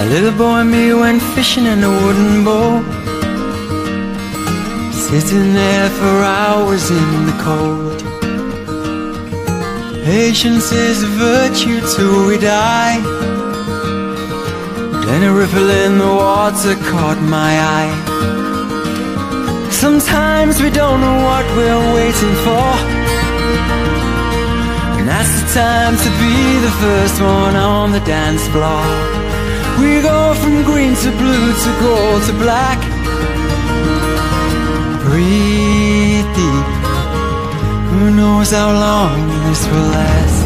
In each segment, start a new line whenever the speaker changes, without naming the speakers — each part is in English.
A little boy and me went fishing in a wooden boat, sitting there for hours in the cold. Patience is a virtue till we die. Then a ripple in the water caught my eye. Sometimes we don't know what we're waiting for, and that's the time to be the first one on the dance floor. We go from green to blue to gold to black. Breathe deep. Who knows how long this will last?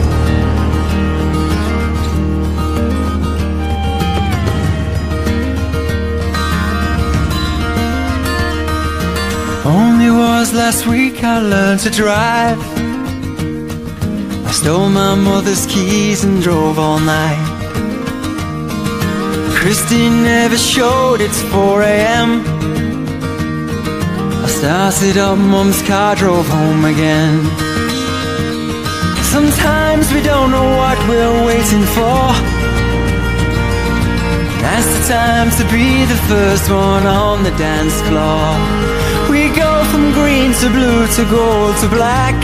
Only was last week I learned to drive. I stole my mother's keys and drove all night. Christine never showed, it's 4 AM. I started up Mum's car, drove home again. Sometimes we don't know what we're waiting for. That's the time to be the first one on the dance floor. We go from green to blue to gold to black.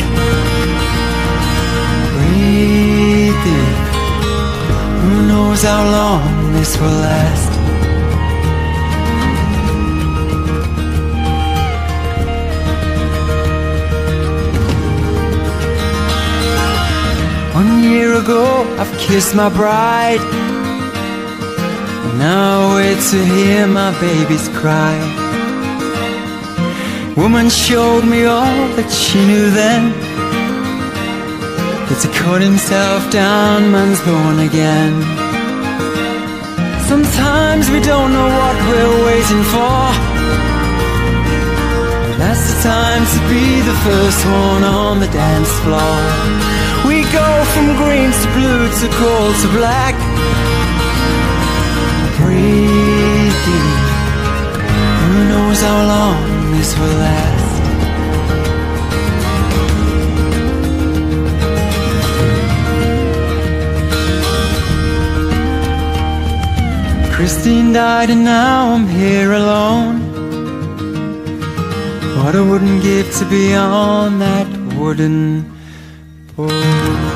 Breathe deep. Who knows how long this will last? One year ago I've kissed my bride, and now I wait to hear my baby's cry. Woman showed me all that she knew then, that to cut himself down, man's born again. Sometimes we don't know what we're waiting for, but that's the time to be the first one on the dance floor. We go from green to blue to gold to black. Breathe deep. Who knows how long this will last? Christine died and now I'm here alone. What I wouldn't give to be on that wooden boat.